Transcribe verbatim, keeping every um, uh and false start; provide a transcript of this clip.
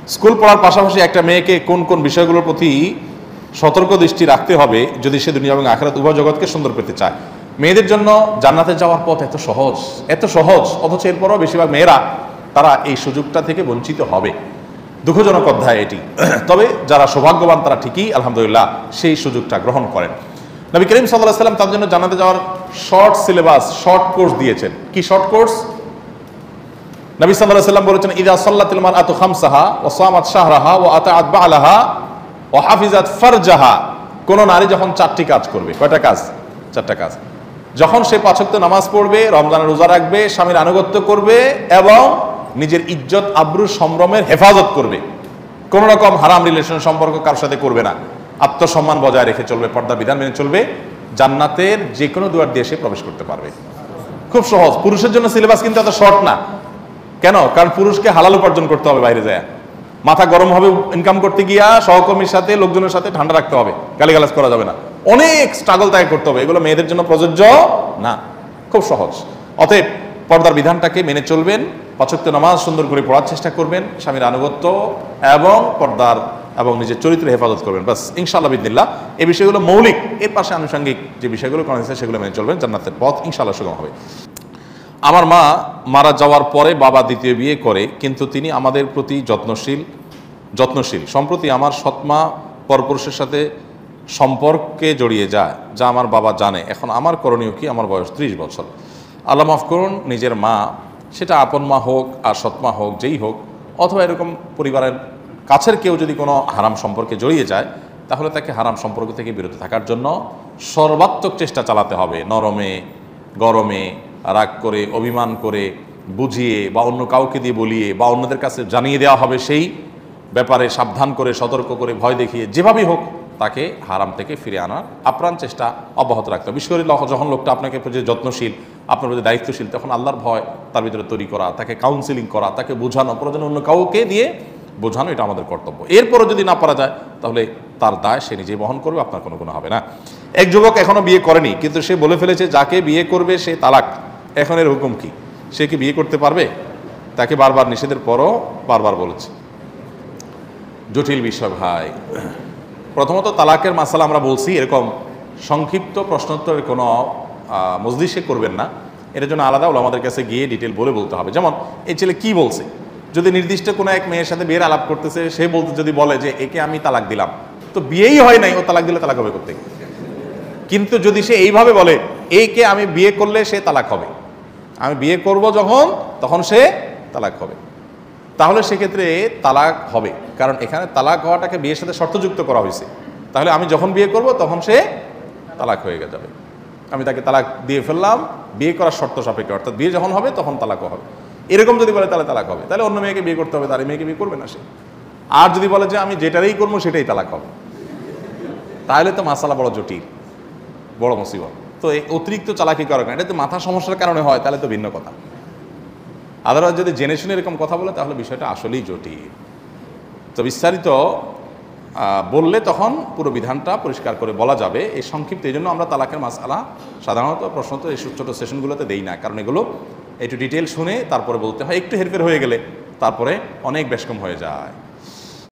School পড়ার পাশাপাশি একটা মেয়েকে কোন কোন বিষয়গুলোর প্রতি সতর্ক দৃষ্টি রাখতে হবে যদি সে দুনিয়া এবং আখিরাত উভয় জগৎকে সুন্দর পেতে চায়? মেয়েদের জন্য জান্নাতে যাওয়ার পথ এত সহজ, এত সহজ, অথচ এরপরও বেশিরভাগ মেয়েরা তারা এই সুযোগটা থেকে বঞ্চিত হবে। দুঃখজনক অধ্যায় এটি। তবে যারা সৌভাগ্যবান তারা ঠিকই আলহামদুলিল্লাহ সেই সুযোগটা গ্রহণ করেন। নবী করিম সাল্লাল্লাহু আলাইহি ওয়াসাল্লাম তার জন্য জান্নাতে যাওয়ার শর্ট সিলেবাস, শর্ট কোর্স দিয়েছেন। কি শর্ট কোর্স? নবী সাল্লাল্লাহু আলাইহি ওয়াসাল্লাম বলেছেন, ইযা সাল্লাতিল মারআতু খামসাহা ওয়া সামাত শাহরাহা ওয়া আতাআত বা'লাহা ওয়া হাফিজাত ফারজাহা। কোন নারী যখন চারটি কাজ করবে, কয়টা কাজ? চারটা কাজ। যখন সে পাঁচ ওয়াক্ত নামাজ পড়বে, রমজানের রোজা রাখবে, স্বামীর আনুগত্য করবে এবং নিজের ইজ্জত আব্রু সম্ভ্রমের হেফাজত করবে, কোন রকম হারাম রিলেশন সম্পর্ক কারোর সাথে করবে না, আত্মসম্মান বজায় রেখে চলবে, পর্দা বিধান মেনে চলবে, জান্নাতের যে কোনো দুয়ার দিয়ে সে প্রবেশ করতে পারবে। খুব সহজ। পুরুষের জন্য সিলেবাস কিন্তু এত শর্ট না। কেন? কারণ পুরুষকে হালাল উপার্জন করতে হবে, বাইরে যায় মাথা গরম হবে ইনকাম করতে গিয়া, সহকর্মীর সাথে লোকজনের সাথে ঠান্ডা রাখতে হবে, গালিগালাজ করা যাবে না, অনেক স্ট্রাগল তাকে করতে হবে। এগুলো মেয়েদের জন্য প্রযোজ্য না। খুব সহজ। অতএব পর্দার বিধানটাকে মেনে চলবেন, পাঁচ ওয়াক্ত নামাজ সুন্দর করে পড়ার চেষ্টা করবেন, স্বামীর আনুগত্য এবং পর্দার এবং নিজের চরিত্রের হেফাজত করবেন। বাস ইনশাআল্লাহ বিদিনিল্লাহ এই বিষয়গুলো মৌলিক। এর পাশে আনুষঙ্গিক যে বিষয়গুলো করা হয়েছে সেগুলো মেনে চলবেন, জান্নাতের পথ ইনশাআল্লাহ সুগম হবে। আমার মা মারা যাওয়ার পরে বাবা দ্বিতীয় বিয়ে করে, কিন্তু তিনি আমাদের প্রতি যত্নশীল যত্নশীল সম্প্রতি আমার সৎমা পরপুরুষের সাথে সম্পর্কে জড়িয়ে যায়, যা আমার বাবা জানে। এখন আমার করণীয় কি? আমার বয়স ত্রিশ বছর। আল্লাহ মাফ করুন, নিজের মা, সেটা আপন মা হোক আর সৎমা হোক, যেই হোক, অথবা এরকম পরিবারের কাছের কেউ যদি কোনো হারাম সম্পর্কে জড়িয়ে যায়, তাহলে তাকে হারাম সম্পর্ক থেকে বিরত থাকার জন্য সর্বাত্মক চেষ্টা চালাতে হবে। নরমে গরমে, রাগ করে, অভিমান করে, বুঝিয়ে বা অন্য কাউকে দিয়ে বলিয়ে বা অন্যদের কাছে জানিয়ে দেওয়া হবে, সেই ব্যাপারে সাবধান করে, সতর্ক করে, ভয় দেখিয়ে, যেভাবেই হোক তাকে হারাম থেকে ফিরে আনার আপ্রাণ চেষ্টা অব্যাহত রাখতে হবে। বিশেষ করে যখন লোকটা আপনাকে প্রতি যত্নশীল, আপনার প্রতি দায়িত্বশীল, তখন আল্লাহর ভয় তার ভিতরে তৈরি করা, তাকে কাউন্সিলিং করা, তাকে বোঝানো, প্রয়োজনে অন্য কাউকে দিয়ে বোঝানো, এটা আমাদের কর্তব্য। এরপরও যদি না পারা যায় তাহলে তার দায় সে নিজেই বহন করবে, আপনার কোনো গুনাহ হবে না। এক যুবক এখনো বিয়ে করেনি, কিন্তু সে বলে ফেলেছে যাকে বিয়ে করবে সে তালাক। এখন এর হুকুম কি? সে কি বিয়ে করতে পারবে? তাকে বারবার নিষেধের পরও বারবার বলেছে। জটিল বিষয় ভাই। প্রথমত তালাকের মাসালা আমরা বলছি, এরকম সংক্ষিপ্ত প্রশ্নোত্তরের কোনো মজলিসে করবেন না। এর জন্য আলাদা আমাদের কাছে গিয়ে ডিটেল বলে বলতে হবে। যেমন এই ছেলে কি বলছে, যদি নির্দিষ্ট কোনো এক মেয়ের সাথে বিয়ের আলাপ করতেছে, সে বলতে যদি বলে যে একে আমি তালাক দিলাম, তো বিয়েই হয় নাই, ও তালাক দিলে তালাক হবে করতে। কিন্তু যদি সে এইভাবে বলে একে আমি বিয়ে করলে সে তালাক হবে, আমি বিয়ে করব যখন তখন সে তালাক হবে, তাহলে সেক্ষেত্রে তালাক হবে। কারণ এখানে তালাক হওয়াটাকে বিয়ের সাথে শর্তযুক্ত করা হয়েছে। তাহলে আমি যখন বিয়ে করব তখন সে তালাক হয়ে যাবে। আমি তাকে তালাক দিয়ে ফেললাম বিয়ে করার শর্ত সাপেক্ষে, অর্থাৎ বিয়ে যখন হবে তখন তালাকও হবে। এরকম যদি বলে তাহলে তালাক হবে, তাহলে অন্য মেয়েকে বিয়ে করতে হবে, তার মেয়েকে বিয়ে করবে না সে। আর যদি বলে যে আমি যেটারই করবো সেটাই তালাক হবে, তাহলে তো মাসালা বড় জটিল, বড় মুসিবত। তো এই অতিরিক্ত চালাকি করার কারণে, এটা তো মাথা সমস্যার কারণে হয়, তাহলে তো ভিন্ন কথা। আদারওয়াইজ যদি জেনে শুনে এরকম কথা বলে তাহলে বিষয়টা আসলেই জটিল। তো বিস্তারিত বললে তখন পুরো বিধানটা পরিষ্কার করে বলা যাবে। এই সংক্ষিপ্ত, এই জন্য আমরা তালাকের মাসালা সাধারণত প্রশ্নত এই ছোটো সেশনগুলোতে দেই না, কারণ এগুলো একটু ডিটেল শুনে তারপরে বলতে হয়। একটু হেরফের হয়ে গেলে তারপরে অনেক বেশকম হয়ে যায়।